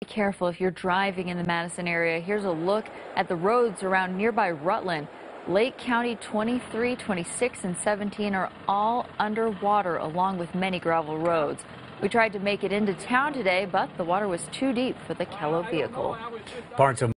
Careful if you're driving in the Madison area. Here's a look at the roads around nearby Rutland. Lake County 23, 26, and 17 are all underwater, along with many gravel roads. We tried to make it into town today, but the water was too deep for the Kello vehicle. Barnes